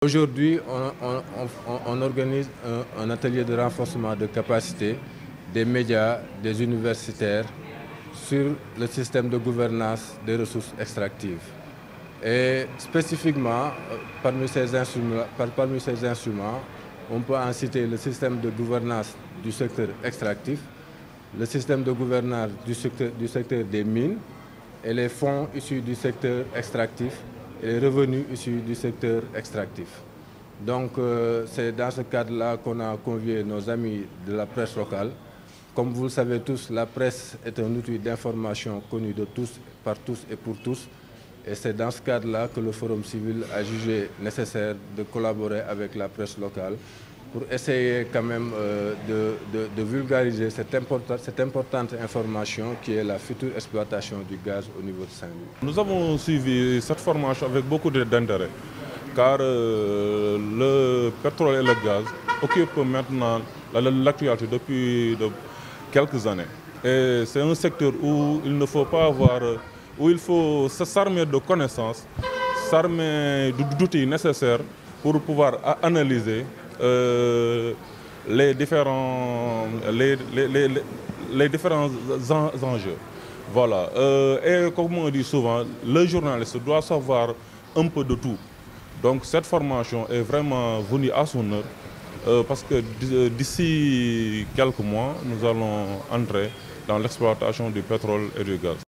Aujourd'hui, on organise un atelier de renforcement de capacité des médias, des universitaires sur le système de gouvernance des ressources extractives. Et spécifiquement, parmi ces instruments, on peut en citer le système de gouvernance du secteur extractif, le système de gouvernance du secteur des mines et les fonds issus du secteur extractif et les revenus issus du secteur extractif. Donc c'est dans ce cadre-là qu'on a convié nos amis de la presse locale. Comme vous le savez tous, la presse est un outil d'information connu de tous, par tous et pour tous. Et c'est dans ce cadre-là que le Forum civil a jugé nécessaire de collaborer avec la presse locale pour essayer quand même de vulgariser cette importante information qui est la future exploitation du gaz au niveau de Saint-Louis. Nous avons suivi cette formation avec beaucoup d'intérêt, car le pétrole et le gaz occupent maintenant l'actualité depuis quelques années. Et c'est un secteur où il ne faut pas où il faut s'armer de connaissances, s'armer d'outils nécessaires pour pouvoir analyser les différents enjeux. Voilà. Et comme on dit souvent, le journaliste doit savoir un peu de tout. Donc cette formation est vraiment venue à son heure parce que d'ici quelques mois, nous allons entrer dans l'exploitation du pétrole et du gaz.